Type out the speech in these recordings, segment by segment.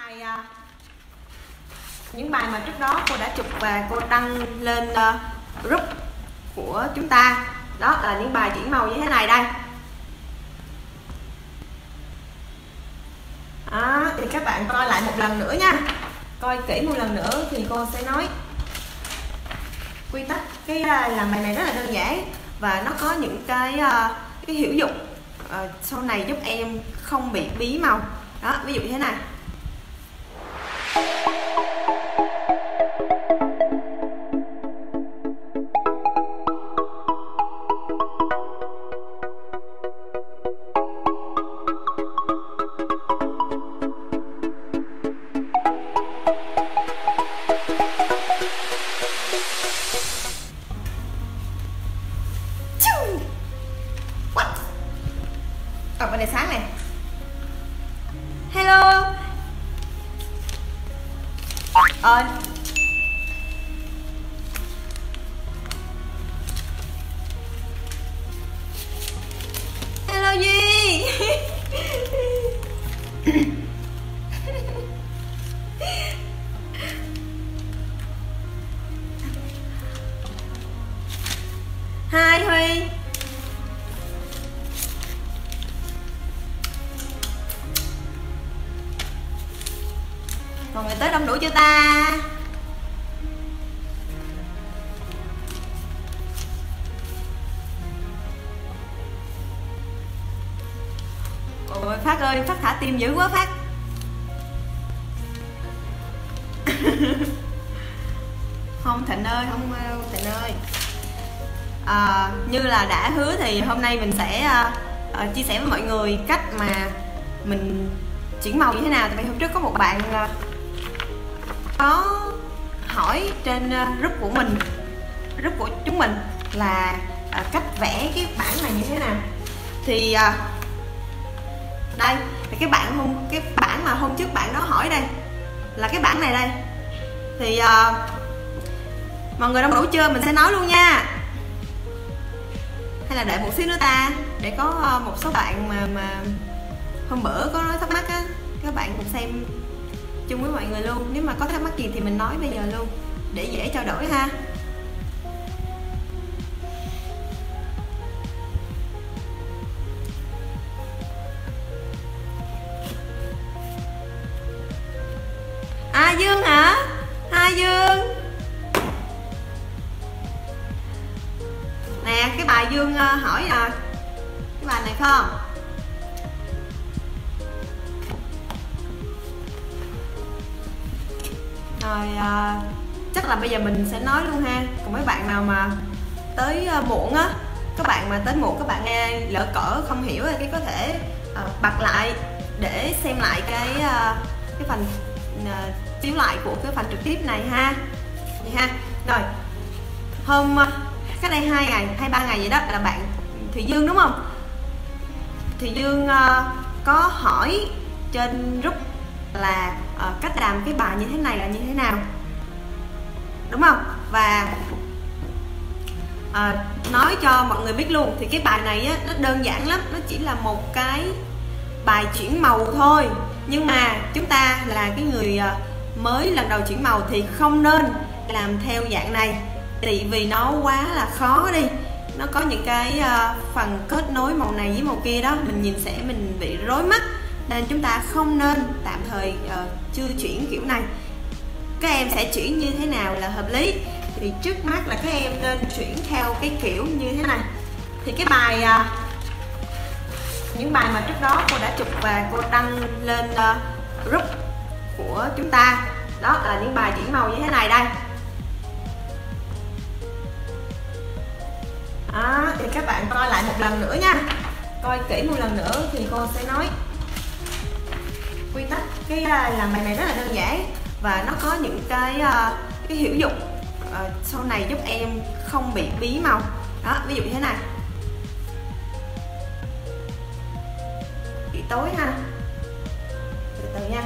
những bài mà trước đó cô đã chụp và cô đăng lên group của chúng ta. Đó là những bài chuyển màu như thế này đây. Đó, thì các bạn coi lại một lần nữa nha. Coi kỹ một lần nữa thì cô sẽ nói quy tắc. Làm bài này rất là đơn giản và nó có những cái hiệu dụng sau này giúp em không bị bí màu. Đó, ví dụ như thế này. Bên này sáng này. Hello. Hello Duy. Hi Huy. Mọi người tới đông đủ chưa ta? Ôi Phát ơi, Phát thả tim dữ quá Phát. Không Thịnh ơi, không Thịnh ơi. Như là đã hứa thì hôm nay mình sẽ chia sẻ với mọi người cách mà mình chuyển màu như thế nào. Tại vì hôm trước có một bạn có hỏi trên group của mình, group của chúng mình là cách vẽ cái bảng này như thế nào. Thì đây thì cái bảng mà hôm trước bạn đó hỏi đây là cái bảng này đây. Thì mọi người đông đủ chưa? Mình sẽ nói luôn nha. Hay là đợi một xíu nữa ta, để có một số bạn mà hôm bữa có nói thắc mắc á, các bạn cùng xem chung với mọi người luôn. Nếu mà có thắc mắc gì thì mình nói bây giờ luôn để dễ trao đổi ha. Dương hả? Dương nè, cái bài Dương hỏi cái bài này phải không? Rồi chắc là bây giờ mình sẽ nói luôn ha. Còn mấy bạn nào mà tới muộn á, các bạn mà tới muộn các bạn nghe lỡ cỡ không hiểu thì có thể bật lại để xem lại cái phần chiếu lại của cái phần trực tiếp này ha. Vậy ha. Rồi hôm cách đây 2 ngày, 2-3 ngày vậy đó, là bạn Thùy Dương đúng không? Thùy Dương có hỏi trên group là cách làm cái bài như thế này là như thế nào, đúng không? Và nói cho mọi người biết luôn, thì cái bài này á, nó đơn giản lắm, nó chỉ là một cái bài chuyển màu thôi. Nhưng mà chúng ta là cái người mới lần đầu chuyển màu thì không nên làm theo dạng này, tại vì nó quá là khó đi. Nó có những cái phần kết nối màu này với màu kia đó, mình nhìn mình bị rối mắt, nên chúng ta không nên tạm thời chưa chuyển kiểu này. Các em sẽ chuyển như thế nào là hợp lý? Thì trước mắt là các em nên chuyển theo cái kiểu như thế này. Thì cái bài những bài mà trước đó cô đã chụp và cô đăng lên group của chúng ta. Đó là những bài chuyển màu như thế này đây. Đó, thì các bạn coi lại một lần nữa nha. Coi kỹ một lần nữa thì cô sẽ nói quy tắc. Làm bài này rất là đơn giản và nó có những cái hiệu dụng sau này giúp em không bị bí màu. Đó, ví dụ như thế này. Buổi tối ha, từ từ nha.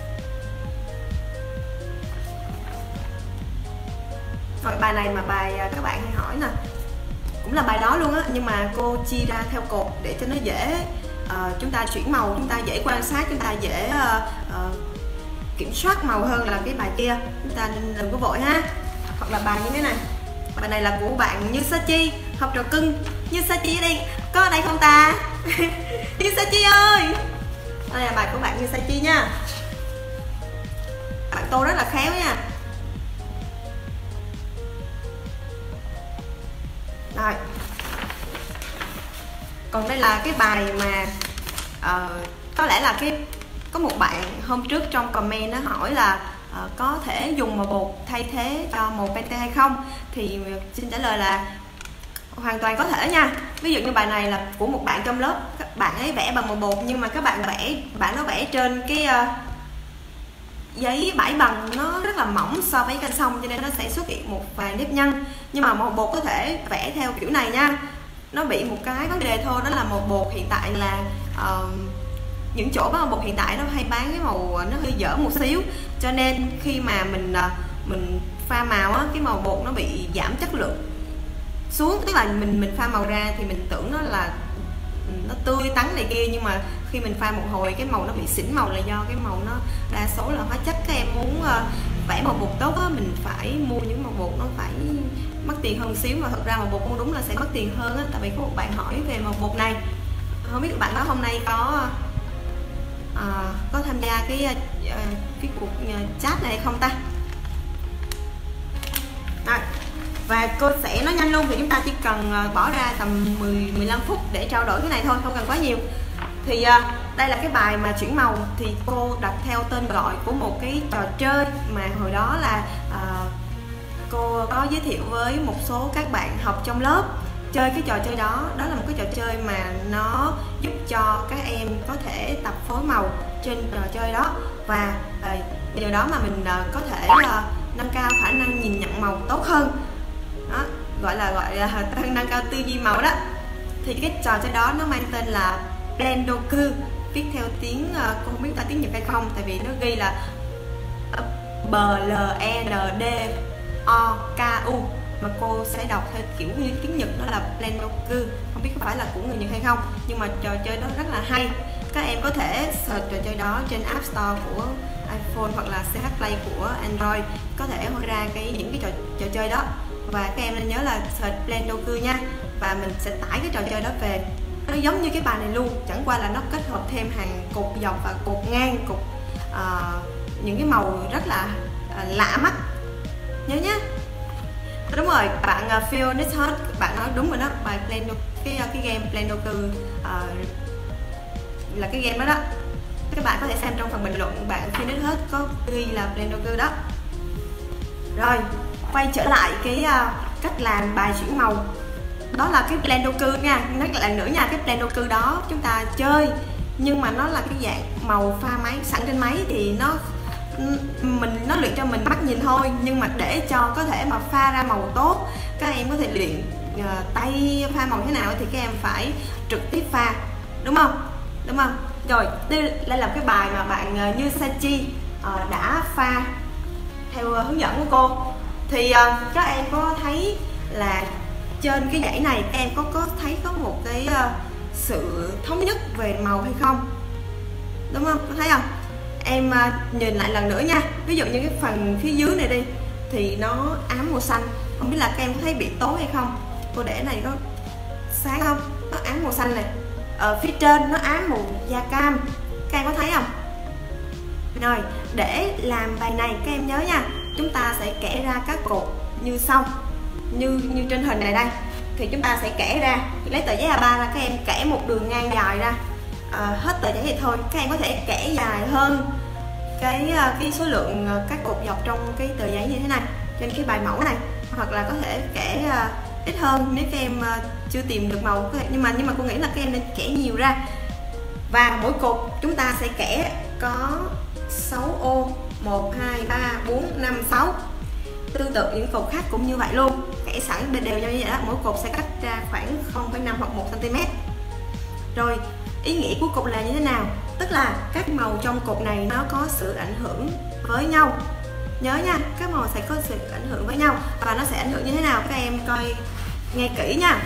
Rồi bài này mà bài các bạn hay hỏi nè, cũng là bài đó luôn á, nhưng mà cô chia ra theo cột để cho nó dễ chúng ta chuyển màu, chúng ta dễ quan sát, chúng ta dễ kiểm soát màu hơn là cái bài kia, chúng ta đừng có vội ha. Hoặc là bài như thế này, bài này là của bạn Như Sa Chi, học trò cưng. Như Sa Chi ở đây, có ở đây không ta? Như Sa Chi ơi, đây là bài của bạn Như Sa Chi nha. Bạn tô rất là khéo nha. Rồi, còn đây là cái bài mà có lẽ là có một bạn hôm trước trong comment nó hỏi là có thể dùng màu bột thay thế cho màu Pente hay không, thì xin trả lời là hoàn toàn có thể nha. Ví dụ như bài này là của một bạn trong lớp, các bạn ấy vẽ bằng màu bột, nhưng mà các bạn nó vẽ trên cái giấy bãi bằng nó rất là mỏng so với canh sông, cho nên nó sẽ xuất hiện một vài nếp nhăn. Nhưng mà màu bột có thể vẽ theo kiểu này nha. Nó bị một cái vấn đề thôi, đó là màu bột hiện tại là những chỗ bán màu bột hiện tại nó hay bán cái màu nó hơi dở một xíu, cho nên khi mà mình pha màu á, cái màu bột nó bị giảm chất lượng xuống. Tức là mình pha màu ra thì mình tưởng nó là nó tươi tắn này kia, nhưng mà khi mình pha một hồi cái màu nó bị xỉn màu là do cái màu nó đa số là hóa chất. Các em muốn vẽ màu bột tốt á, mình phải mua những màu bột nó phải mất tiền hơn xíu, mà thật ra màu bột mua đúng là sẽ mất tiền hơn á. Tại vì có một bạn hỏi về màu bột này, không biết bạn đó hôm nay có tham gia cái cuộc chat này hay không ta. Rồi, và cô sẽ nói nhanh luôn, thì chúng ta chỉ cần bỏ ra tầm 10-15 phút để trao đổi cái này thôi, không cần quá nhiều. Thì đây là cái bài mà chuyển màu, thì cô đặt theo tên gọi của một cái trò chơi mà hồi đó là cô có giới thiệu với một số các bạn học trong lớp chơi cái trò chơi đó. Đó là một cái trò chơi mà nó giúp cho các em có thể tập phối màu trên trò chơi đó, và nhờ đó mà mình có thể nâng cao khả năng nhìn nhận màu tốt hơn đó, gọi là nâng cao tư duy màu đó. Thì cái trò chơi đó nó mang tên là Blendoku, viết theo tiếng cô không biết là tiếng Nhật hay không, tại vì nó ghi là Blendoku, mà cô sẽ đọc theo kiểu như tiếng Nhật, đó là Blendoku. Không biết có phải là của người Nhật hay không, nhưng mà trò chơi đó rất là hay. Các em có thể search trò chơi đó trên App Store của iPhone hoặc là CH Play của Android, có thể ra những cái trò chơi đó. Và các em nên nhớ là search Blendoku nha, và mình sẽ tải cái trò chơi đó về. Nó giống như cái bài này luôn, chẳng qua là nó kết hợp thêm hàng cột dọc và cột ngang, những cái màu rất là lạ mắt. Nhớ nhé. Đúng rồi, bạn Phil Nishot, bạn nói đúng rồi đó, bài Blendoku, cái game Blendoku là cái game đó đó. Các bạn có thể xem trong phần bình luận, bạn Phil Nishot có ghi là Blendoku đó. Rồi, quay trở lại cái cách làm bài chuyển màu. Đó là cái Blendoku nha, nhắc lại nữa nha, cái Blendoku đó chúng ta chơi, nhưng mà nó là cái dạng màu pha máy sẵn trên máy, thì nó luyện cho mình mắt nhìn thôi. Nhưng mà để cho có thể mà pha ra màu tốt, các em có thể luyện tay pha màu thế nào thì các em phải trực tiếp pha, đúng không? Rồi, đây là cái bài mà bạn Như Sa Chi đã pha theo hướng dẫn của cô. Thì các em có thấy là trên cái dãy này các em có thấy có một cái sự thống nhất về màu hay không, đúng không? Có thấy không? Em nhìn lại lần nữa nha. Ví dụ như cái phần phía dưới này đi thì nó ám màu xanh, không biết là các em có thấy bị tối hay không. Cô để này có sáng không? Nó ám màu xanh này. Ở phía trên nó ám màu da cam, các em có thấy không? Rồi, để làm bài này các em nhớ nha, chúng ta sẽ kẻ ra các cột như sau, như trên hình này đây. Thì chúng ta sẽ kẻ ra, lấy tờ giấy A3 ra, các em kẻ một đường ngang dài ra, hết tờ giấy thì thôi. Các em có thể kẻ dài hơn cái số lượng các cột dọc trong cái tờ giấy như thế này, trên cái bài mẫu này, hoặc là có thể kẻ ít hơn nếu các em chưa tìm được màu. Nhưng mà cô nghĩ là các em nên kẻ nhiều ra. Và mỗi cột chúng ta sẽ kẻ có 6 ô, 1, 2, 3, 4, 5, 6. Tương tự những cột khác cũng như vậy luôn, kẻ sẵn đều nhau như vậy đó. Mỗi cột sẽ cách ra khoảng 0,5 hoặc 1 cm. Rồi, ý nghĩa của cột là như thế nào? Tức là các màu trong cột này nó có sự ảnh hưởng với nhau. Nhớ nha, các màu sẽ có sự ảnh hưởng với nhau. Và nó sẽ ảnh hưởng như thế nào? Các em coi nghe kỹ nha.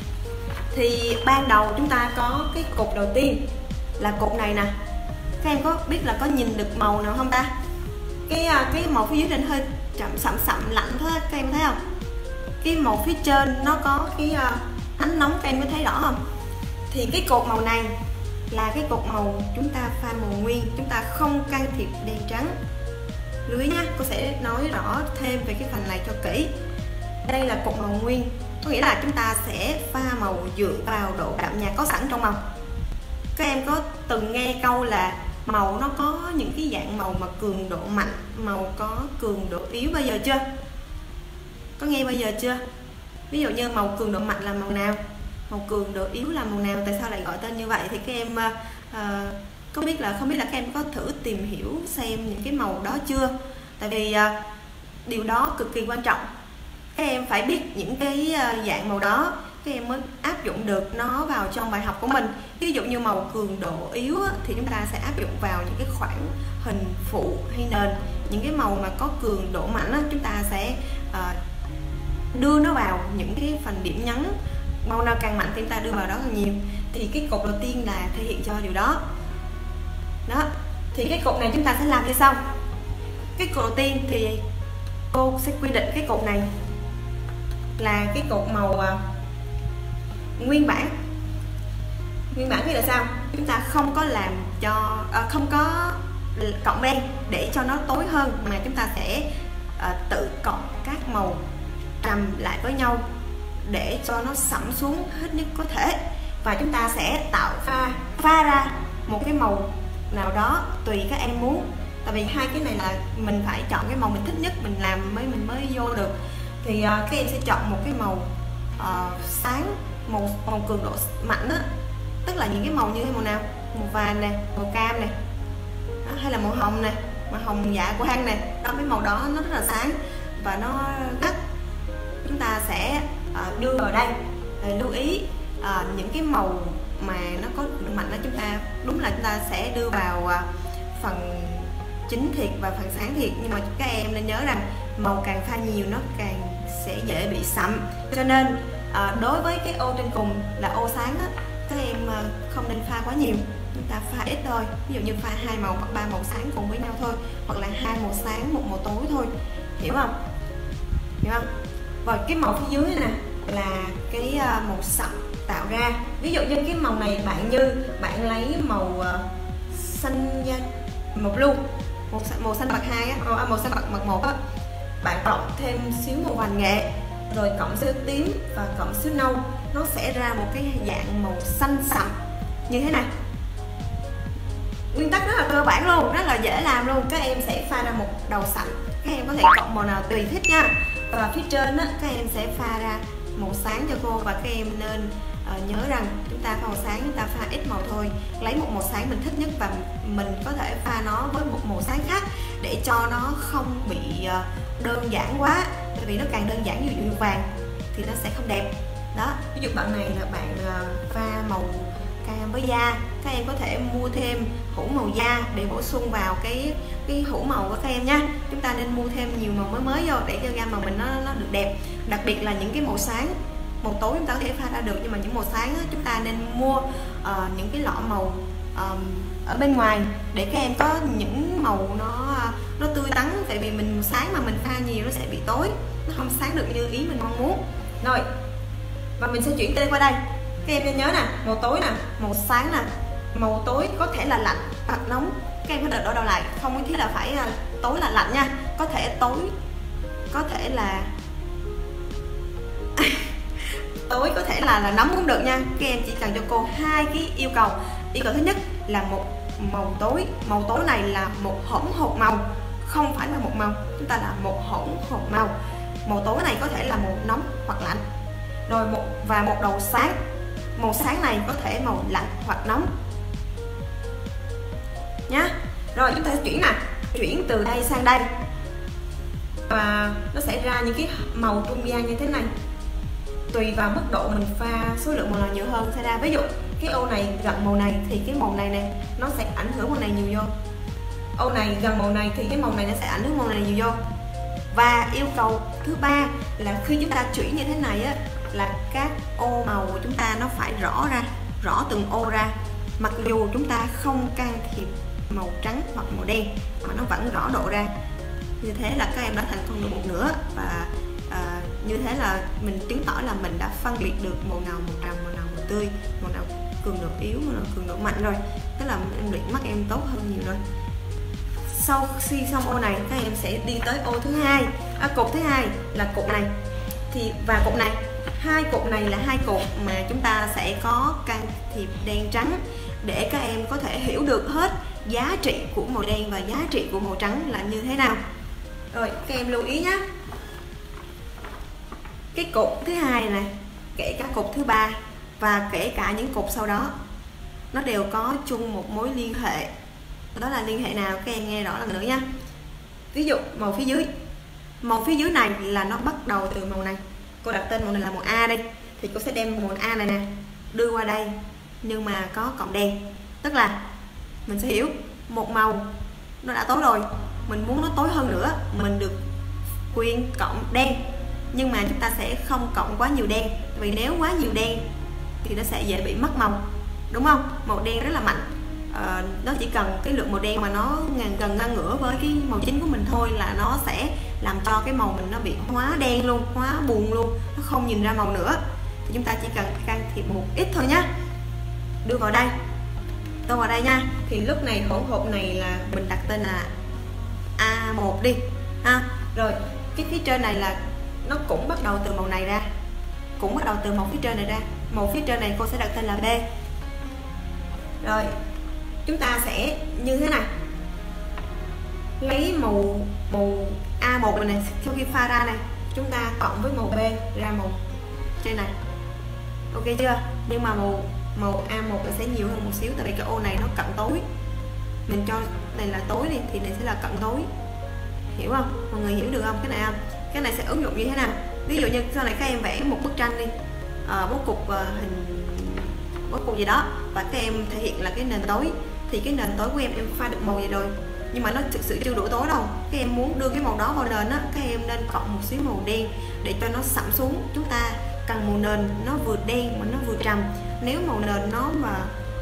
Thì ban đầu chúng ta có cái cột đầu tiên là cột này nè. Các em có biết là có nhìn được màu nào không ta? cái màu phía dưới này hơi sậm sậm lạnh thôi, các em thấy không? Cái màu phía trên nó có cái ánh nóng, các em có thấy rõ không? Thì cái cột màu này là cái cột màu chúng ta pha màu nguyên, chúng ta không can thiệp đen trắng. Lưu ý nha, cô sẽ nói rõ thêm về cái phần này cho kỹ. Đây là cột màu nguyên, có nghĩa là chúng ta sẽ pha màu dựa vào độ đậm nhạt có sẵn trong màu. Các em có từng nghe câu là màu nó có những cái dạng màu mà cường độ mạnh, màu có cường độ yếu bao giờ chưa? Có nghe bao giờ chưa? Ví dụ như màu cường độ mạnh là màu nào, màu cường độ yếu là màu nào, tại sao lại gọi tên như vậy? Thì các em không biết là các em có thử tìm hiểu xem những cái màu đó chưa? Tại vì điều đó cực kỳ quan trọng. Các em phải biết những cái dạng màu đó, các em mới áp dụng được nó vào trong bài học của mình. Ví dụ như màu cường độ yếu thì chúng ta sẽ áp dụng vào những cái khoảng hình phụ hay nền. Những cái màu mà có cường độ mạnh chúng ta sẽ đưa nó vào những cái phần điểm nhấn. Màu nào càng mạnh thì chúng ta đưa vào đó càng nhiều. Thì cái cột đầu tiên là thể hiện cho điều đó. Đó, thì cái cột này chúng ta sẽ làm như sau. Cái cột đầu tiên thì cô sẽ quy định cái cột này là cái cột màu nguyên bản. Nguyên bản nghĩa là sao? Chúng ta không có làm cho không có cộng đen để cho nó tối hơn, mà chúng ta sẽ tự cộng các màu trầm lại với nhau để cho nó sẫm xuống hết nhất có thể, và chúng ta sẽ tạo pha ra một cái màu nào đó tùy các em muốn. Tại vì hai cái này là mình phải chọn cái màu mình thích nhất mình làm mình mới vô được. Thì các em sẽ chọn một cái màu sáng, màu cường độ mạnh á, tức là những cái màu như màu nào, màu vàng nè, màu cam nè, hay là màu hồng nè, màu hồng dạ quang nè. Đó, cái màu đó nó rất là sáng và nó gắt. Chúng ta sẽ đưa vào đây. Lưu ý những cái màu mà nó có cường độ mạnh đó, chúng ta đúng là chúng ta sẽ đưa vào phần chính thiệt và phần sáng thiệt, nhưng mà các em nên nhớ rằng màu càng pha nhiều nó càng sẽ dễ bị sậm. Cho nên đối với cái ô trên cùng là ô sáng á, các em không nên pha quá nhiều, chúng ta pha ít thôi. Ví dụ như pha 2 màu hoặc 3 màu sáng cùng với nhau thôi, hoặc là 2 màu sáng 1 màu tối thôi, hiểu không? Hiểu không? Và cái màu phía dưới này nè là cái màu sậm tạo ra. Ví dụ như cái màu này bạn lấy màu xanh da, màu blue, màu xanh bạc 2 á, màu xanh bạc 1 á, bạn cộng thêm xíu màu vàng nghệ, rồi cộng xíu tím và cộng xíu nâu, nó sẽ ra một cái dạng màu xanh sậm như thế này. Nguyên tắc rất là cơ bản luôn, rất là dễ làm luôn. Các em sẽ pha ra một đầu sậm, các em có thể cộng màu nào tùy thích nha. Và phía trên á, các em sẽ pha ra màu sáng cho cô, và các em nên nhớ rằng chúng ta pha màu sáng, chúng ta pha ít màu thôi, lấy một màu sáng mình thích nhất và mình có thể pha nó với một màu sáng khác để cho nó không bị đơn giản quá. Tại vì nó càng đơn giản như vàng thì nó sẽ không đẹp. Đó, ví dụ bạn này là bạn pha màu cam với da, các em có thể mua thêm hũ màu da để bổ sung vào cái hũ màu của các em nha. Chúng ta nên mua thêm nhiều màu mới vô để cho gam màu mình nó được đẹp. Đặc biệt là những cái màu sáng, màu tối chúng ta có thể pha ra được, nhưng mà những màu sáng chúng ta nên mua những cái lọ màu ở bên ngoài để các em có những màu nó tươi tắn. Tại vì mình màu sáng mà mình pha nhiều nó sẽ bị tối, nó không sáng được như ý mình mong muốn. Rồi, và mình sẽ chuyển tên qua đây. Các em nên nhớ nè, màu tối nè, màu sáng nè. Màu tối có thể là lạnh hoặc nóng, các em có đợi đổi đầu lại, không nhất thiết là phải tối là lạnh nha. Có thể tối, có thể là tối có thể là nóng cũng được nha. Các em chỉ cần cho cô hai cái yêu cầu. Yêu cầu thứ nhất là một màu tối. Màu tối này là một hỗn hợp màu, không phải là một màu, chúng ta là một hỗn hợp màu. Màu tối này có thể là màu nóng hoặc lạnh. Rồi một đầu sáng. Màu sáng này có thể màu lạnh hoặc nóng nhá. Rồi chúng ta sẽ chuyển từ đây sang đây, và nó sẽ ra những cái màu trung gian như thế này. Tùy vào mức độ mình pha số lượng màu nào nhiều hơn sẽ ra. Ví dụ cái ô này gần màu này thì cái màu này nè nó sẽ ảnh hưởng màu này nhiều vô. Ô này gần màu này thì cái màu này nó sẽ ảnh hưởng màu này nhiều vô. Và yêu cầu thứ ba là khi chúng ta chuyển như thế này á, là các ô màu của chúng ta nó phải rõ từng ô ra. Mặc dù chúng ta không can thiệp màu trắng hoặc màu đen mà nó vẫn rõ độ ra. Như thế là các em đã thành công được một nửa, và như thế là mình chứng tỏ là mình đã phân biệt được màu nào màu trầm, màu nào màu tươi, màu nào cường độ yếu, màu nào cường độ mạnh rồi. Tức là em luyện mắt em tốt hơn nhiều rồi. Sau khi xong ô này, các em sẽ đi tới ô thứ hai, cột thứ hai là cột này. Và cột này, hai cột này là hai cột mà chúng ta sẽ có can thiệp đen trắng để các em có thể hiểu được hết giá trị của màu đen và giá trị của màu trắng là như thế nào. Rồi các em lưu ý nhé. Cái cột thứ hai này, kể cả cột thứ ba và kể cả những cột sau đó, nó đều có chung một mối liên hệ. Đó là liên hệ nào? Các em nghe rõ lần nữa nha. Ví dụ màu phía dưới này là nó bắt đầu từ màu này. Cô đặt tên màu này là màu A đây, thì cô sẽ đem màu A này nè đưa qua đây, nhưng mà có cộng đen. Tức là mình sẽ hiểu một màu nó đã tối rồi, mình muốn nó tối hơn nữa, mình được quyền cộng đen, nhưng mà chúng ta sẽ không cộng quá nhiều đen, vì nếu quá nhiều đen thì nó sẽ dễ bị mất màu, đúng không? Màu đen rất là mạnh, nó chỉ cần cái lượng màu đen mà nó gần ngang ngửa với cái màu chính của mình thôi là nó sẽ làm cho cái màu mình nó bị hóa đen luôn, hóa buồn luôn, nó không nhìn ra màu nữa. Thì chúng ta chỉ cần can thiệp một ít thôi nhé, đưa vào đây, tô vào đây nha. Thì lúc này hỗn hợp này là mình đặt tên là A1 đi ha. Rồi cái phía trên này là nó cũng bắt đầu từ màu này ra, cũng bắt đầu từ màu phía trên này ra. Màu phía trên này cô sẽ đặt tên là B. Rồi chúng ta sẽ như thế này, lấy màu A1 này sau khi pha ra này, chúng ta cộng với màu B ra màu trên này, ok chưa? Nhưng mà màu A1 nó sẽ nhiều hơn một xíu, tại vì cái ô này nó cận tối, mình cho này là tối đi thì này sẽ là cận tối, hiểu không? Mọi người hiểu được không? Cái này không? Cái này sẽ ứng dụng như thế nào? Ví dụ như sau này các em vẽ một bức tranh đi, bố cục hình bố cục gì đó, và các em thể hiện là cái nền tối, thì cái nền tối của em pha được màu vậy rồi, nhưng mà nó thực sự chưa đủ tối đâu. Các em muốn đưa cái màu đó vào nền á, các em nên cộng một xíu màu đen để cho nó sẫm xuống. Chúng ta cần màu nền nó vừa đen mà nó vừa trầm. Nếu màu nền nó mà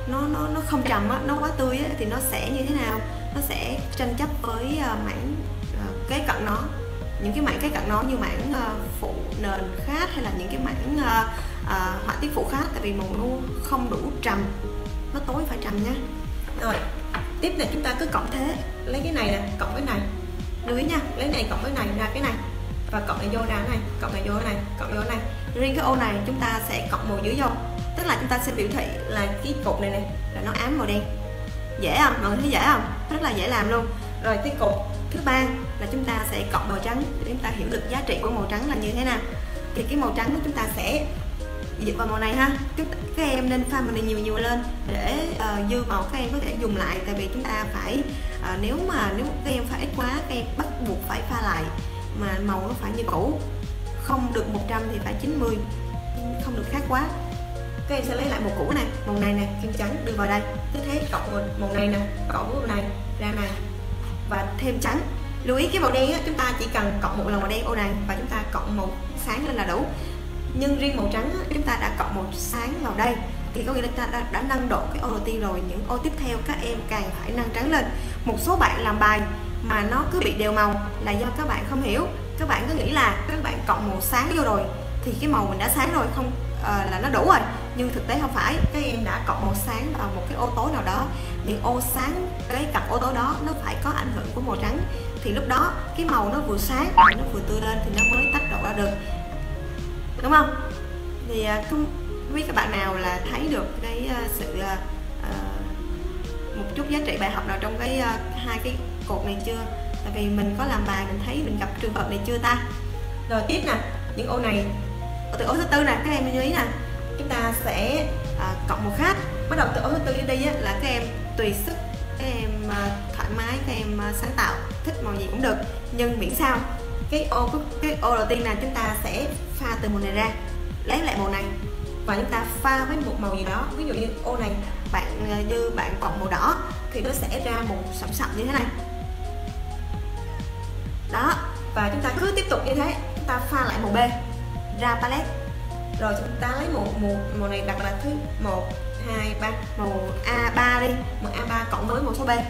nó không trầm á, nó quá tươi á, thì nó sẽ như thế nào? Nó sẽ tranh chấp với mảng kế cận nó, những cái mảng kế cận nó như mảng phụ nền khác, hay là những cái mảng họa tiết phụ khác, tại vì màu nó không đủ trầm, nó tối phải trầm nhé. Rồi tiếp này chúng ta cứ cộng thế, lấy cái này nè cộng với này, lưu ý nha, lấy này cộng với này ra cái này, và cộng này vô ra cái này, cộng này vô cái này, cộng vô cái này. Riêng cái ô này chúng ta sẽ cộng màu dưới vô, tức là chúng ta sẽ biểu thị là cái cột này này là nó ám màu đen. Dễ không? Mọi người thấy dễ không? Rất là dễ làm luôn. Rồi cái cột thứ ba là chúng ta sẽ cộng màu trắng để chúng ta hiểu được giá trị của màu trắng là như thế nào. Thì cái màu trắng chúng ta sẽ dựa vào màu này ha. Các em nên pha màu này nhiều lên để dư màu các em có thể dùng lại, tại vì chúng ta phải nếu các em pha ít quá, các em bắt buộc phải pha lại, mà màu nó phải như cũ, không được 100 thì phải 90, không được khác quá. Các em sẽ lấy lại màu cũ này, màu này nè, kim trắng đưa vào đây, cứ thế cộng màu này nè, cộng với màu này ra này và thêm trắng. Lưu ý cái màu đen á, chúng ta chỉ cần cộng một lần màu đen ô này và chúng ta cộng màu sáng lên là đủ. Nhưng riêng màu trắng á, chúng ta đã cộng màu sáng vào đây thì có nghĩa là chúng ta đã nâng độ cái ô đầu tiên rồi. Những ô tiếp theo các em càng phải nâng trắng lên. Một số bạn làm bài mà nó cứ bị đều màu là do các bạn không hiểu. Các bạn cứ nghĩ là các bạn cộng màu sáng vô rồi thì cái màu mình đã sáng rồi, không là nó đủ rồi, nhưng thực tế không phải. Các em đã cộng màu sáng vào một cái ô tối nào đó, thì ô sáng cái cặp ô tối đó nó phải có ảnh hưởng của màu trắng, thì lúc đó cái màu nó vừa sáng và nó vừa tươi lên thì nó mới tách độ ra được, đúng không? Thì không biết các bạn nào là thấy được cái sự một chút giá trị bài học nào trong cái hai cái cột này chưa? Tại vì mình có làm bài mình thấy mình gặp trường hợp này chưa ta? Rồi tiếp nè, những ô này từ ô thứ tư nè, các em lưu ý nè, chúng ta sẽ cộng một khác. Bắt đầu từ ô thứ tư đi á, là các em tùy sức, các em thoải mái, các em sáng tạo, thích màu gì cũng được, nhưng miễn sao cái ô đầu tiên là chúng ta sẽ pha từ màu này ra, lấy lại màu này và chúng ta pha với một màu gì đó. Ví dụ như ô này bạn cộng màu đỏ thì nó sẽ ra màu sẫm sậm như thế này đó, và chúng ta cứ tiếp tục như thế, chúng ta pha lại màu B ra palette, rồi chúng ta lấy màu này đặt là thứ 1, 2, 3, màu A3 đi, màu A3 cộng với màu số B,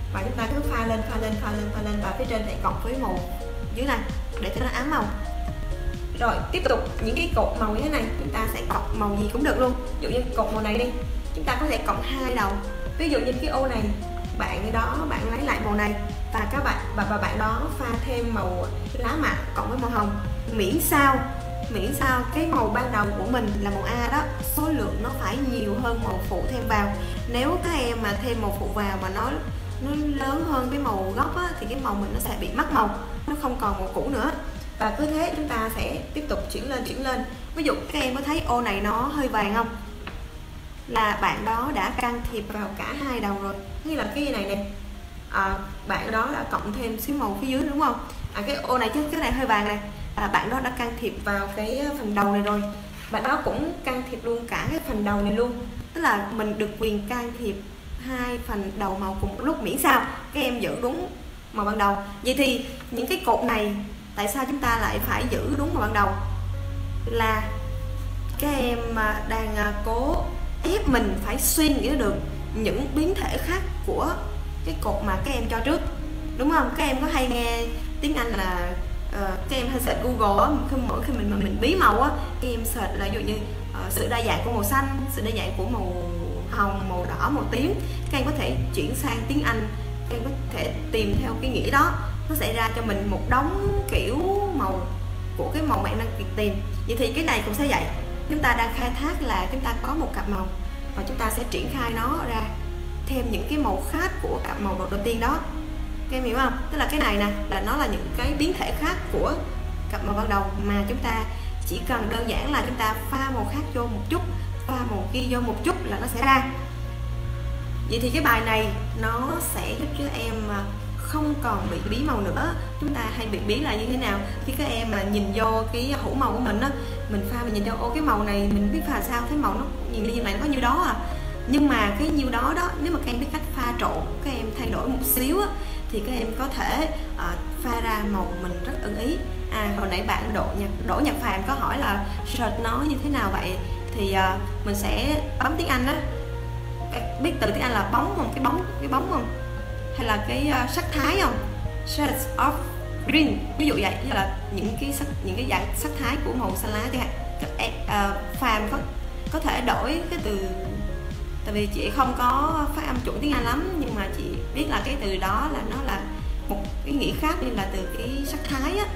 và chúng ta cứ pha lên và phía trên lại cộng với màu dưới này để cho nó ám màu. Rồi tiếp tục những cái cột màu như thế này chúng ta sẽ cộng màu gì cũng được luôn. Ví dụ như cột màu này đi, chúng ta có thể cộng 2 đầu. Ví dụ như cái ô này, bạn đó bạn lấy lại màu này và các bạn và bạn đó pha thêm màu lá mạ cộng với màu hồng, miễn sao cái màu ban đầu của mình là màu A đó, số lượng nó phải nhiều hơn màu phụ thêm vào. Nếu các em mà thêm màu phụ vào mà nó lớn hơn cái màu gốc á, thì cái màu mình nó sẽ bị mất màu, nó không còn màu cũ nữa. Và cứ thế chúng ta sẽ tiếp tục chuyển lên. Ví dụ các em có thấy ô này nó hơi vàng không, là bạn đó đã can thiệp vào cả 2 đầu rồi. Như là cái này nè, bạn đó đã cộng thêm xíu màu phía dưới đúng không? Cái ô này chứ, cái này hơi vàng này, bạn đó đã can thiệp vào cái phần đầu này rồi, bạn đó cũng can thiệp luôn cả cái phần đầu này luôn. Tức là mình được quyền can thiệp 2 phần đầu màu cùng một lúc, miễn sao các em giữ đúng màu ban đầu. Vậy thì những cái cột này tại sao chúng ta lại phải giữ đúng màu ban đầu? Là các em đang cố ép mình phải suy nghĩ được những biến thể khác của cái cột mà các em cho trước, đúng không? Các em có hay nghe tiếng Anh là các em hay search Google á, mỗi khi mình bí màu á, các em search là ví dụ như sự đa dạng của màu xanh, sự đa dạng của màu hồng, màu đỏ, màu tím. Các em có thể chuyển sang tiếng Anh, các em có thể tìm theo cái nghĩa đó, nó sẽ ra cho mình một đống kiểu màu của cái màu bạn đang tìm. Vậy thì cái này cũng sẽ vậy, chúng ta đang khai thác là chúng ta có một cặp màu và chúng ta sẽ triển khai nó ra thêm những cái màu khác của cặp màu đầu tiên đó. Các em hiểu không? Tức là cái này nè, là nó là những cái biến thể khác của cặp màu ban đầu, mà chúng ta chỉ cần đơn giản là chúng ta pha màu khác vô một chút, pha màu kia vô một chút là nó sẽ ra. Vậy thì cái bài này nó sẽ giúp cho em không còn bị bí màu nữa. Chúng ta hay bị bí là như thế nào? Khi các em mà nhìn vô cái hũ màu của mình á, mình pha mình nhìn vô, ô cái màu này mình biết pha sao, thấy màu nó nhìn như này nó có nhiêu đó à. Nhưng mà cái nhiêu đó nếu mà các em biết cách pha trộn, các em thay đổi một xíu á, thì các em có thể pha ra màu mình rất ưng ý. Hồi nãy bạn Đỗ Nhật Phàm có hỏi là search nó như thế nào vậy, thì mình sẽ bấm tiếng Anh á, biết từ tiếng Anh là bóng không, cái bóng không, hay là cái sắc thái không, shades of green, ví dụ vậy, như là những cái dạng sắc thái của màu xanh lá chẳng hạn. Phàm có thể đổi cái từ, tại vì chị không có phát âm chuẩn tiếng Anh lắm, nhưng mà chị biết là cái từ đó là nó là một cái nghĩa khác, như là từ cái sắc thái á,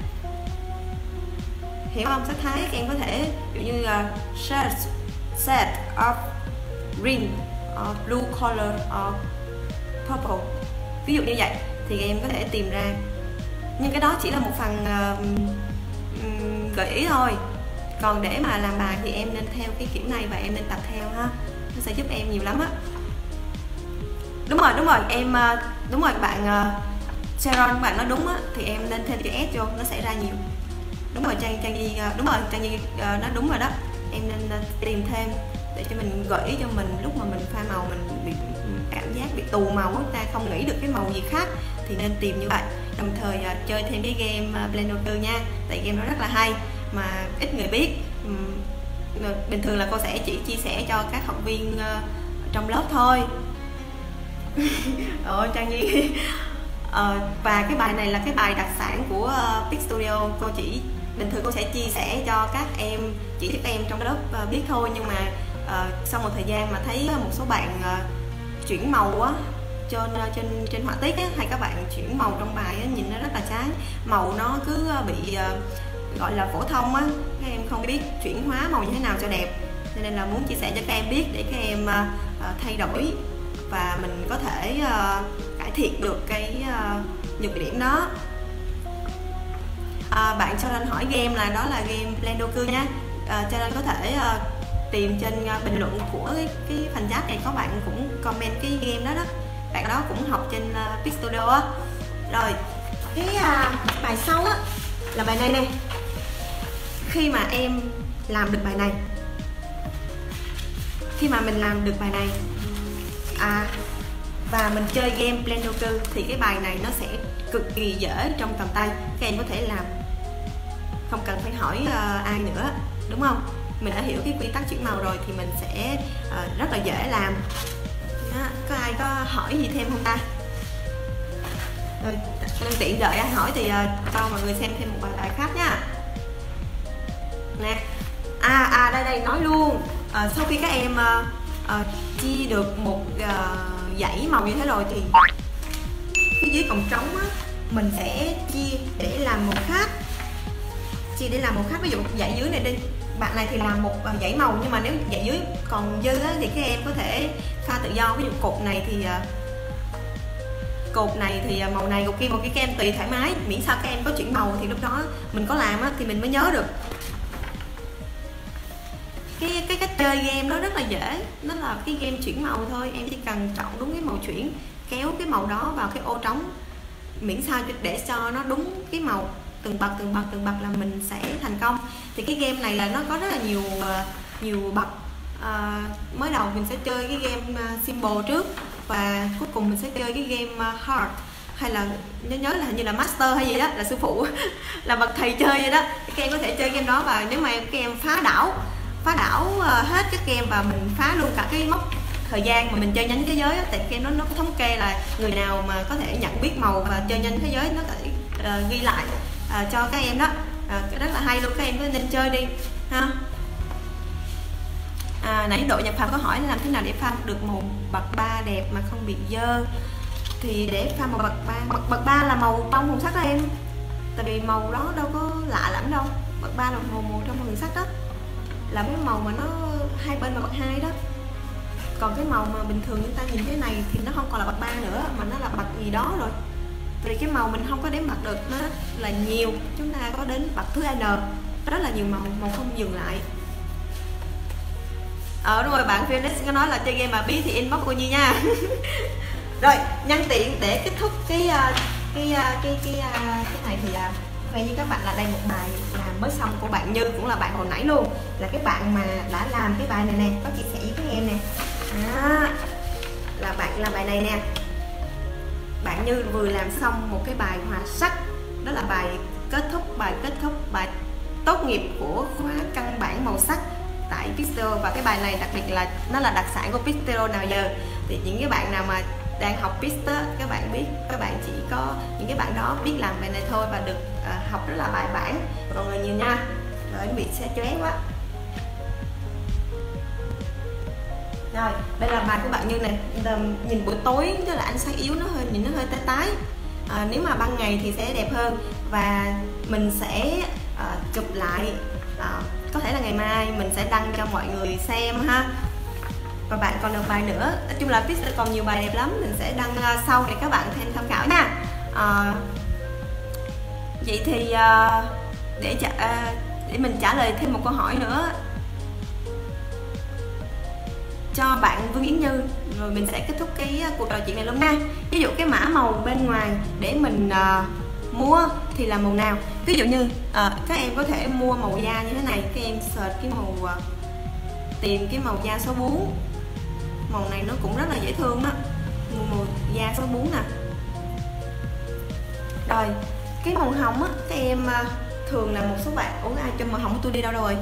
hiểu không? Sắc thái các em có thể ví dụ như shade of green, blue color, purple, ví dụ như vậy thì em có thể tìm ra. Nhưng cái đó chỉ là một phần gợi ý thôi, còn để mà làm bài thì em nên theo cái kiểu này và em nên tập theo ha, nó sẽ giúp em nhiều lắm á. Đúng rồi em, đúng rồi bạn Sharon, bạn nói đúng á, thì em nên thêm chữ S vô, nó sẽ ra nhiều. Đúng rồi Trang Nhi, đúng rồi Trang Nhi nói đúng rồi đó, em nên tìm thêm để cho mình gợi ý cho mình lúc mà mình pha màu mình bị cảm giác bị tù màu, chúng ta không nghĩ được cái màu gì khác thì nên tìm như vậy. Đồng thời chơi thêm cái game Blender nha, tại game nó rất là hay mà ít người biết. Bình thường là cô sẽ chỉ chia sẻ cho các học viên trong lớp thôi. Trang Nhi và cái bài này là cái bài đặc sản của Pic Studio. Cô chỉ bình thường cô sẽ chia sẻ cho các em, chỉ cho các em trong lớp biết thôi, nhưng mà sau một thời gian mà thấy một số bạn chuyển màu á trên họa tiết á, hay các bạn chuyển màu trong bài á, nhìn nó rất là chán, màu nó cứ bị gọi là phổ thông á, các em không biết chuyển hóa màu như thế nào cho đẹp, cho nên là muốn chia sẻ cho các em biết để các em thay đổi và mình có thể cải thiện được cái nhược điểm đó. Bạn cho nên hỏi game là đó là game Blender nha, cho nên có thể tìm trên bình luận của cái phần chat này, có bạn cũng comment cái game đó, bạn đó cũng học trên Pic Studio á. Rồi cái bài sau á là bài này nè. Khi mà em làm được bài này, khi mà mình làm được bài này và mình chơi game Blender thì cái bài này nó sẽ cực kỳ dễ trong tầm tay, các em có thể làm không cần phải hỏi ai nữa, đúng không? Mình đã hiểu cái quy tắc chuyển màu rồi thì mình sẽ rất là dễ làm đó. Có ai có hỏi gì thêm không ta? Rồi nhân tiện đợi anh hỏi thì cho mọi người xem thêm một bài khác nha. Nè, đây nói luôn, sau khi các em chia được một dãy màu như thế rồi thì phía dưới còn trống á, mình sẽ chia để làm một khác. Ví dụ dãy dưới này đi, bạn này thì làm một dãy màu, nhưng mà nếu dãy dưới còn dư á, thì các em có thể pha tự do. Ví dụ cột này thì màu này, cột kia các em tùy thoải mái, miễn sao các em có chuyển màu thì lúc đó mình có làm á, thì mình mới nhớ được. Cái cách chơi game đó rất là dễ, nó là cái game chuyển màu thôi. Em chỉ cần chọn đúng cái màu chuyển, kéo cái màu đó vào cái ô trống, miễn sao để cho nó đúng cái màu từng bậc là mình sẽ thành công. Thì cái game này là nó có rất là nhiều bậc. Mới đầu mình sẽ chơi cái game simple trước, và cuối cùng mình sẽ chơi cái game hard, hay là nhớ là hình như là master hay gì đó, là sư phụ là bậc thầy chơi vậy đó. Các em có thể chơi game đó, và nếu mà các em phá đảo hết các game và mình phá luôn cả cái mốc thời gian mà mình chơi nhanh thế giới á, tại game nó có thống kê là người nào mà có thể nhận biết màu và chơi nhanh thế giới, nó sẽ ghi lại cho các em đó. Rất là hay luôn, các em có nên chơi đi ha. Nãy đội nhập phàm có hỏi làm thế nào để pha được màu bậc 3 đẹp mà không bị dơ. Thì để pha màu bậc 3 là màu trong màu sắc đó em, tại vì màu đó đâu có lạ lắm đâu. Bậc 3 là màu trong màu sắc đó, là cái màu mà nó hai bên là bậc 2 đó. Còn cái màu mà bình thường chúng ta nhìn thế này thì nó không còn là bậc 3 nữa, mà nó là bậc gì đó rồi. Vì cái màu mình không có đếm bậc được, nó rất là nhiều, chúng ta có đến bậc thứ N, rất là nhiều màu không dừng lại. Đúng rồi, bạn Phoenix có nói là chơi game mà bí thì inbox cô Nhi nha. Rồi, nhân tiện để kết thúc cái này thì về như các bạn là đây một bài làm mới xong của bạn Như, cũng là bạn hồi nãy luôn, là cái bạn mà đã làm cái bài này nè, có chia sẻ với các em nè. Là bạn làm bài này nè. Bạn Như vừa làm xong một cái bài hòa sắc, đó là bài kết thúc bài tốt nghiệp của khóa căn bản màu sắc tại Pixel. Và cái bài này đặc biệt là nó là đặc sản của Pixel nào giờ. Thì những cái bạn nào mà đang học Pixel, các bạn biết, các bạn chỉ có những cái bạn đó biết làm bài này thôi, và được học rất là bài bản. Mọi người nhìn nha. Rồi bị sẽ choáng quá. Rồi, đây là bài của bạn Như này. Nhìn buổi tối tức là ánh sáng yếu, nó hơi tái. Nếu mà ban ngày thì sẽ đẹp hơn, và mình sẽ chụp lại, có thể là ngày mai mình sẽ đăng cho mọi người xem ha. Và bạn còn được bài nữa. Nói chung là Pixel còn nhiều bài đẹp lắm, mình sẽ đăng sau để các bạn thêm tham khảo nha. Vậy thì để mình trả lời thêm một câu hỏi nữa cho bạn Vương Yến Như, rồi mình sẽ kết thúc cái cuộc trò chuyện này luôn nha. Ví dụ cái mã màu bên ngoài để mình mua thì là màu nào. Ví dụ như các em có thể mua màu da như thế này, các em search cái màu, tìm cái màu da số 4. Màu này nó cũng rất là dễ thương đó, màu da số 4 nè. Rồi cái màu hồng á, các em thường là một số bạn ai cho màu hồng của tôi đi đâu rồi?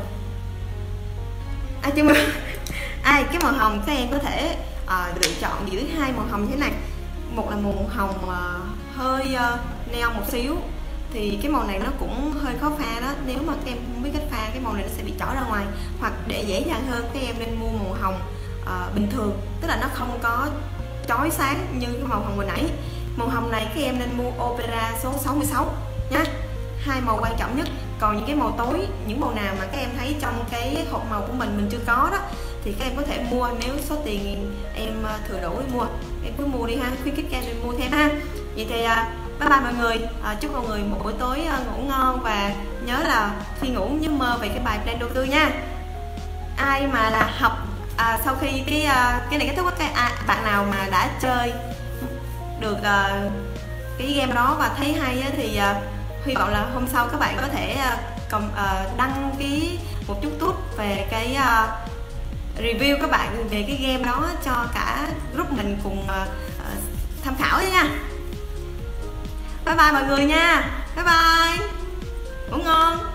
Cái màu hồng các em có thể lựa chọn giữa hai màu hồng như thế này. Một là màu hồng hơi neon một xíu, thì cái màu này nó cũng hơi khó pha đó. Nếu mà các em không biết cách pha, cái màu này nó sẽ bị chỏ ra ngoài. Hoặc để dễ dàng hơn, các em nên mua màu hồng bình thường, tức là nó không có chói sáng như cái màu hồng vừa nãy. Màu hồng này các em nên mua Opera số 66 nhá. Hai màu quan trọng nhất. Còn những cái màu tối, những màu nào mà các em thấy trong cái hộp màu của mình chưa có đó, thì các em có thể mua. Nếu số tiền em thừa đủ thì mua, em cứ mua đi ha, khuyến khích các em nên mua thêm ha. Vậy thì bye bye mọi người, chúc mọi người một buổi tối ngủ ngon, và nhớ là khi ngủ nhớ mơ về cái bài plan đầu tư nha. Ai mà là học sau khi cái này kết thúc, bạn nào mà đã chơi được cái game đó và thấy hay thì hy vọng là hôm sau các bạn có thể đăng ký một chút về cái review các bạn về cái game đó cho cả group mình cùng tham khảo nha. Bye bye mọi người nha. Bye bye, ngủ ngon.